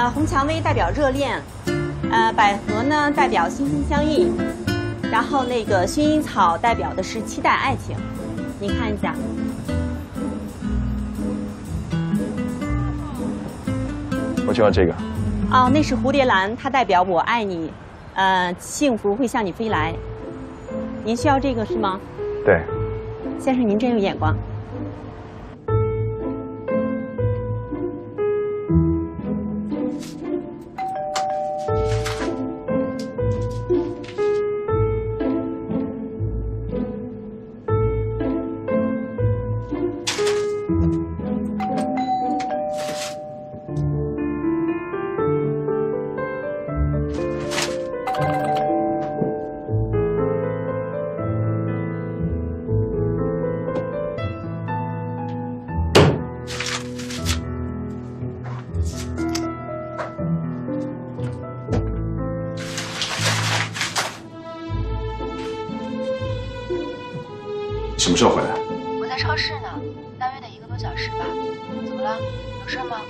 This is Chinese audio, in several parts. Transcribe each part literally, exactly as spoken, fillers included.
呃，红蔷薇代表热恋，呃，百合呢代表心心相印，然后那个薰衣草代表的是期待爱情。你看一下。 我就要这个。 哦，那是蝴蝶兰，它代表我爱你，呃，幸福会向你飞来。您需要这个是吗？ 对。 先生，您真有眼光。 什么时候回来？ 我在超市呢，大约得一个多小时吧。怎么了？有事吗？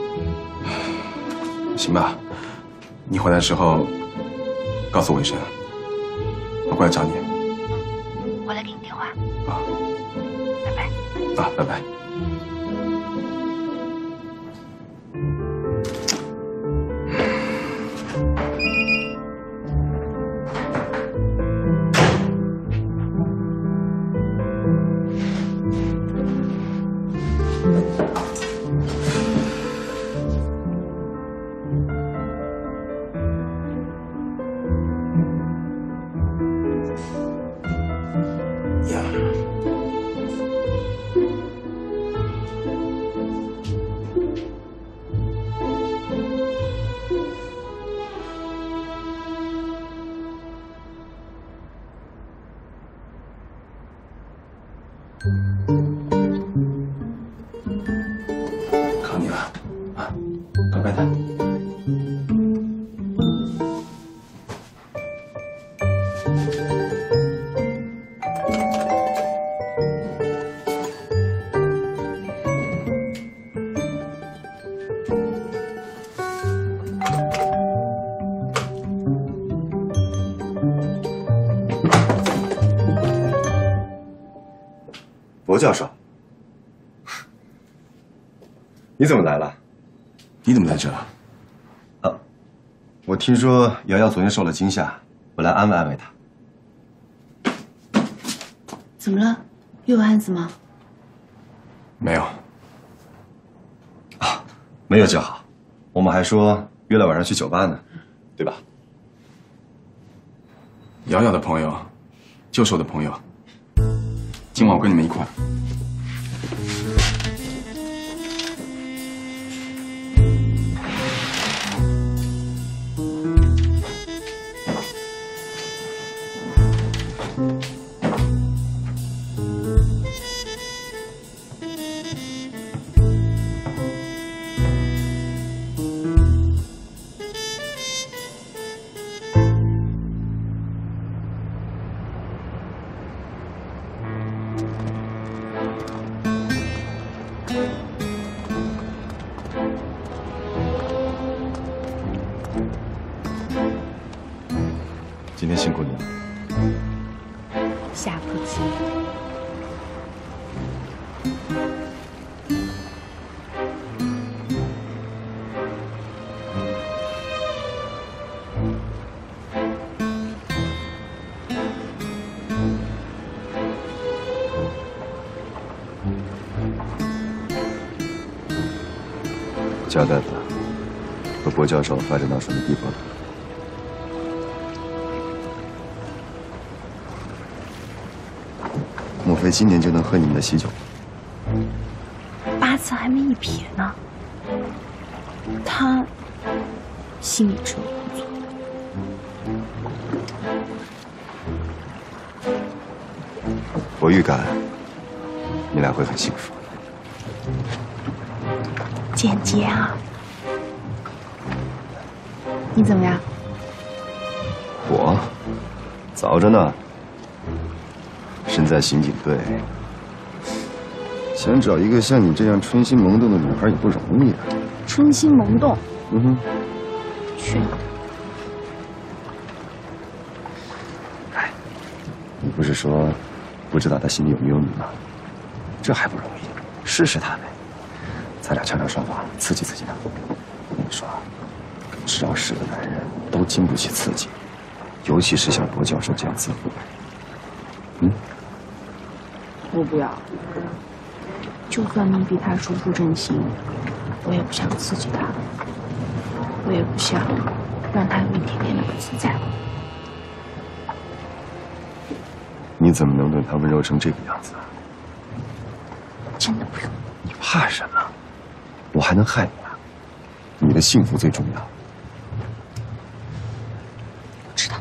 行吧，你回来的时候告诉我一声，我过来找你。 嗯，我来给你电话。 啊， 拜拜。 啊，拜拜。靠你了，啊，乖乖的。 罗教授，你怎么来了？ 你怎么在这？ 啊，我听说瑶瑶昨天受了惊吓，我来安慰安慰她。 怎么了？又有案子吗？ 没有。 啊，没有就好。我们还说约了晚上去酒吧呢，对吧？ 瑶瑶的朋友，就是我的朋友。今晚我跟你们一块。 今天辛苦你了。 下不急。 交代的和博教授发展到什么地步了？莫非今年就能喝你们的喜酒？ 八字还没一撇呢，他心里只有工作。 我预感你俩会很幸福。 简洁啊！你怎么样？ 我早着呢。身在刑警队，想找一个像你这样春心萌动的女孩也不容易啊。 春心萌动， 嗯哼。 去你的！ 哎，你不是说不知道他心里有没有你吗？这还不容易，试试他呗。咱俩悄悄说话，刺激刺激他。我跟你说，只要是个男人，都经不起刺激，尤其是像罗教授这样自负的人。嗯。 我不要。就算能逼他说出真心，我也不想刺激他，我也不想让他有一点点的不自在。 你怎么能对他温柔成这个样子啊？ 真的不用。 你怕什么？我还能害你啊？你的幸福最重要。 我知道。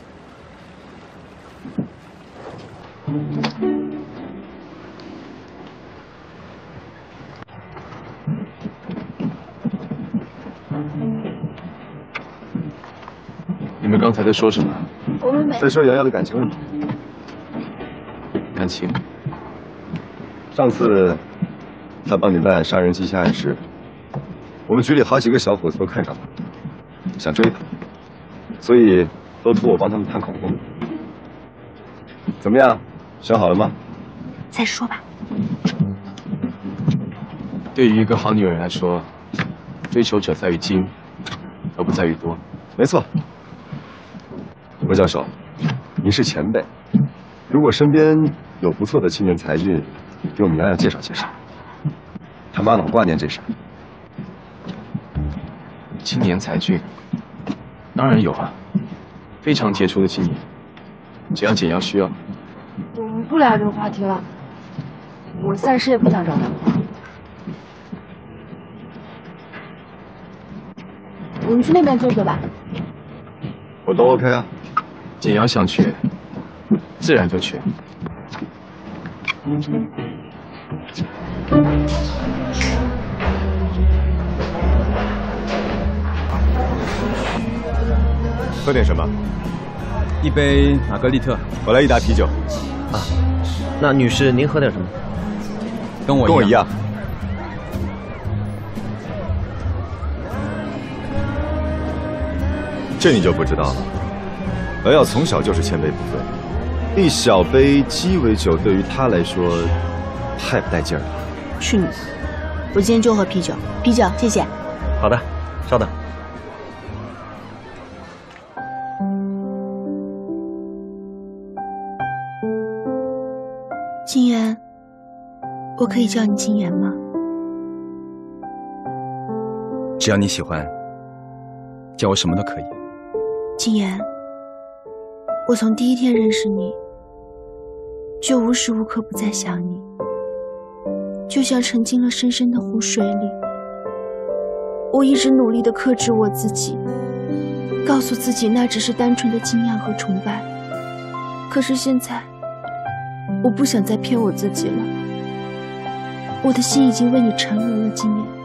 你们刚才在说什么？ 我们没再说瑶瑶的感情问题。 感情？ 上次他帮你办杀人机械案时，我们局里好几个小伙子都看上他，想追他，所以都托我帮他们探口供。怎么样，想好了吗？ 再说吧。 对于一个好女人来说，追求者在于精，而不在于多。 没错。罗教授，您是前辈，如果身边有不错的青年才俊，给我们瑶瑶介绍介绍。他妈老挂念这事儿。 青年才俊，当然有啊，非常杰出的青年，只要简瑶需要。 我们不聊这个话题了，我暂时也不想找男朋友。我们去那边坐坐吧。 我都 OK 啊。 简瑶想去，自然就去。 喝点什么？ 一杯玛格丽特。 我来一打啤酒。 啊，那女士您喝点什么？跟我跟我一样。这你就不知道了。瑶瑶从小就是千杯不醉，一小杯鸡尾酒对于她来说太不带劲儿了。 去你的！我今天就喝啤酒，啤酒，谢谢。 好的，稍等。 金妍，我可以叫你金妍吗？ 只要你喜欢，叫我什么都可以。 金妍，我从第一天认识你，就无时无刻不在想你，就像沉进了深深的湖水里。我一直努力地克制我自己，告诉自己那只是单纯的敬仰和崇拜。可是现在，我不想再骗我自己了。我的心已经为你沉沦了，金妍。